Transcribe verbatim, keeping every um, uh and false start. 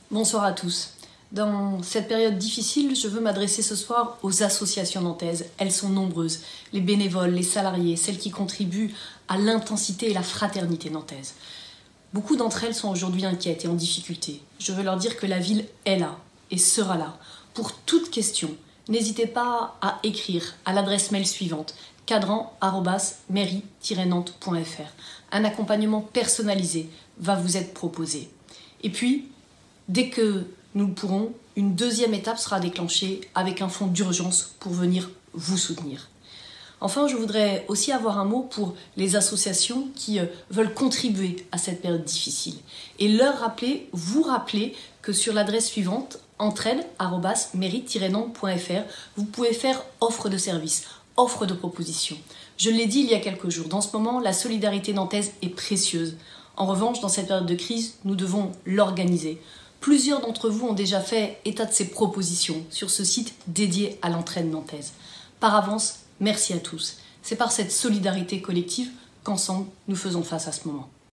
Bonsoir à tous. Dans cette période difficile, je veux m'adresser ce soir aux associations nantaises. Elles sont nombreuses. Les bénévoles, les salariés, celles qui contribuent à l'intensité et la fraternité nantaise. Beaucoup d'entre elles sont aujourd'hui inquiètes et en difficulté. Je veux leur dire que la ville est là et sera là. Pour toute question, n'hésitez pas à écrire à l'adresse mail suivante cadran arobase mairie tiret nantes point f r. Un accompagnement personnalisé va vous être proposé. Et puis, dès que nous le pourrons, une deuxième étape sera déclenchée avec un fonds d'urgence pour venir vous soutenir. Enfin, je voudrais aussi avoir un mot pour les associations qui veulent contribuer à cette période difficile et leur rappeler, vous rappeler que sur l'adresse suivante, entraide arobase mairie tiret nantes point f r, vous pouvez faire offre de service, offre de proposition. Je l'ai dit il y a quelques jours, dans ce moment, la solidarité nantaise est précieuse. En revanche, dans cette période de crise, nous devons l'organiser. Plusieurs d'entre vous ont déjà fait état de ces propositions sur ce site dédié à l'entraide nantaise. Par avance, merci à tous. C'est par cette solidarité collective qu'ensemble, nous faisons face à ce moment.